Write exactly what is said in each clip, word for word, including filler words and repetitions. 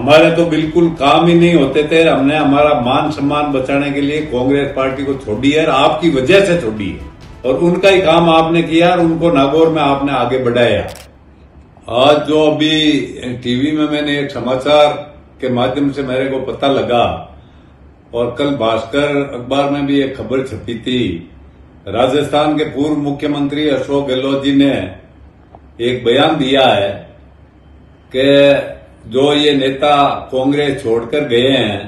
हमारे तो बिल्कुल काम ही नहीं होते थे। हमने हमारा मान सम्मान बचाने के लिए कांग्रेस पार्टी को छोड़ी है, आपकी वजह से छोड़ी है, और उनका ही काम आपने किया और उनको नागौर में आपने आगे बढ़ाया। आज जो अभी टीवी में मैंने एक समाचार के माध्यम से मेरे को पता लगा, और कल भास्कर अखबार में भी एक खबर छपी थी, राजस्थान के पूर्व मुख्यमंत्री अशोक गहलोत जी ने एक बयान दिया है कि जो ये नेता कांग्रेस छोड़कर गए हैं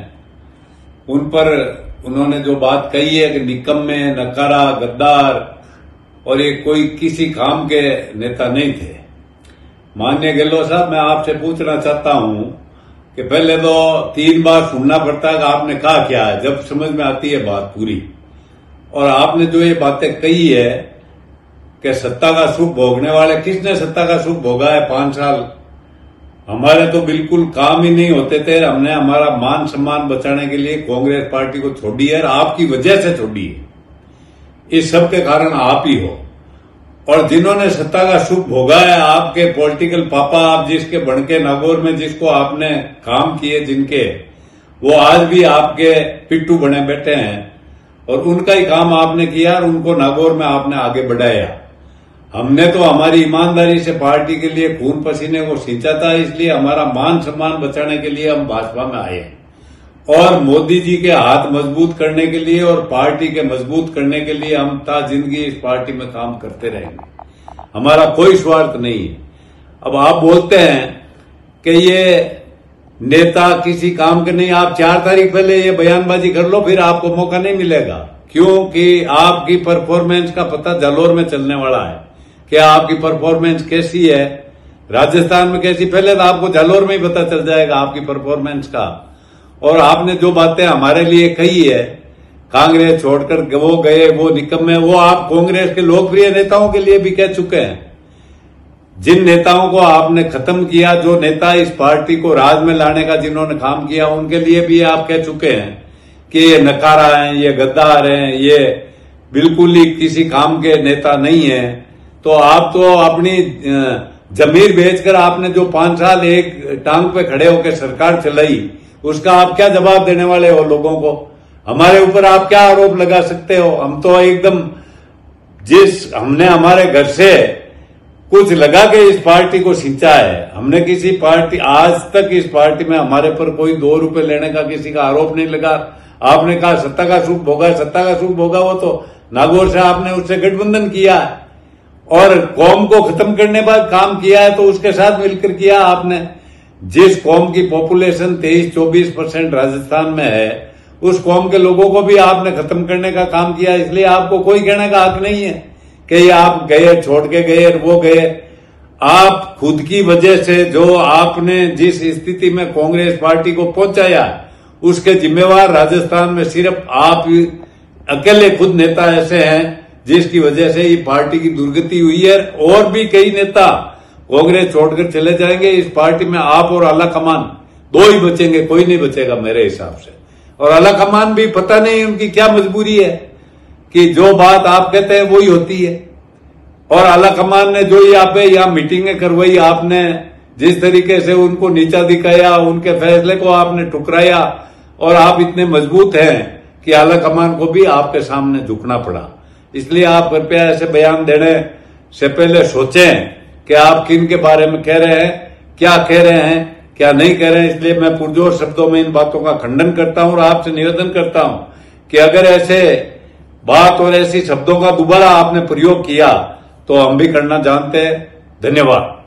उन पर उन्होंने जो बात कही है कि निकम्मे, नकारा, गद्दार, और ये कोई किसी काम के नेता नहीं थे। माननीय गहलोत साहब, मैं आपसे पूछना चाहता हूं कि पहले तो तीन बार सुनना पड़ता है कि आपने कहा क्या है, जब समझ में आती है बात पूरी। और आपने जो ये बातें कही है कि सत्ता का सुख भोगने वाले, किसने सत्ता का सुख भोगा है पांच साल? हमारे तो बिल्कुल काम ही नहीं होते थे। हमने हमारा मान सम्मान बचाने के लिए कांग्रेस पार्टी को छोड़ी है, और आपकी वजह से छोड़ी है। इस सब के कारण आप ही हो। और जिन्होंने सत्ता का सुख भोगा है, आपके पॉलिटिकल पापा, आप जिसके बनके नागौर में जिसको आपने काम किए जिनके, वो आज भी आपके पिट्टू बने बैठे हैं, और उनका ही काम आपने किया और उनको नागौर में आपने आगे बढ़ाया। हमने तो हमारी ईमानदारी से पार्टी के लिए खून पसीने को सींचा था, इसलिए हमारा मान सम्मान बचाने के लिए हम भाजपा में आए, और मोदी जी के हाथ मजबूत करने के लिए और पार्टी के मजबूत करने के लिए हम ता जिंदगी इस पार्टी में काम करते रहेंगे। हमारा कोई स्वार्थ नहीं है। अब आप बोलते हैं कि ये नेता किसी काम के नहीं, आप चार तारीख पहले ये बयानबाजी कर लो, फिर आपको मौका नहीं मिलेगा, क्योंकि आपकी परफॉर्मेंस का पता जालौर में चलने वाला है। क्या आपकी परफॉर्मेंस कैसी है, राजस्थान में कैसी, पहले तो आपको जालौर में ही पता चल जाएगा आपकी परफॉर्मेंस का। और आपने जो बातें हमारे लिए कही है, कांग्रेस छोड़कर वो गए, वो निकम्मे, वो आप कांग्रेस के लोकप्रिय नेताओं के लिए भी कह चुके हैं। जिन नेताओं को आपने खत्म किया, जो नेता इस पार्टी को राज में लाने का जिन्होंने काम किया, उनके लिए भी आप कह चुके हैं कि ये नकारा है, ये गद्दार हैं, ये बिल्कुल ही किसी काम के नेता नहीं है। तो आप तो अपनी जमीर बेचकर आपने जो पांच साल एक टांग पे खड़े होकर सरकार चलाई, उसका आप क्या जवाब देने वाले हो लोगों को? हमारे ऊपर आप क्या आरोप लगा सकते हो? हम तो एकदम, जिस हमने हमारे घर से कुछ लगा के इस पार्टी को सिंचा है, हमने किसी पार्टी, आज तक इस पार्टी में हमारे पर कोई दो रुपए लेने का किसी का आरोप नहीं लगा। आपने कहा सत्ता का सुख भोगा, सत्ता का सुख भोगा, वो तो नागौर से आपने उससे गठबंधन किया है, और कौम को खत्म करने बाद काम किया है तो उसके साथ मिलकर किया आपने। जिस कौम की पॉपुलेशन तेईस चौबीस परसेंट राजस्थान में है, उस कौम के लोगों को भी आपने खत्म करने का काम किया, इसलिए आपको कोई कहने का हक नहीं है कि ये आप गए, छोड़ के गए और वो गए। आप खुद की वजह से, जो आपने जिस स्थिति में कांग्रेस पार्टी को पहुंचाया, उसके जिम्मेवार राजस्थान में सिर्फ आप अकेले खुद नेता ऐसे हैं जिसकी वजह से ये पार्टी की दुर्गति हुई है। और भी कई नेता कांग्रेस छोड़कर चले जाएंगे। इस पार्टी में आप और आला कमान दो ही बचेंगे, कोई नहीं बचेगा मेरे हिसाब से। और आला कमान भी पता नहीं उनकी क्या मजबूरी है कि जो बात आप कहते हैं वही होती है। और आला कमान ने जो यहाँ पे यहाँ मीटिंगें करवाई, आपने जिस तरीके से उनको नीचा दिखाया, उनके फैसले को आपने ठुकराया, और आप इतने मजबूत हैं कि आला कमान को भी आपके सामने झुकना पड़ा। इसलिए आप कृपया ऐसे बयान देने से पहले सोचें कि आप किन के बारे में कह रहे हैं, क्या कह रहे हैं, क्या नहीं कह रहे हैं। इसलिए मैं पुरजोर शब्दों में इन बातों का खंडन करता हूं और आपसे निवेदन करता हूं कि अगर ऐसे बात और ऐसी शब्दों का दोबारा आपने प्रयोग किया तो हम भी करना जानते हैं। धन्यवाद।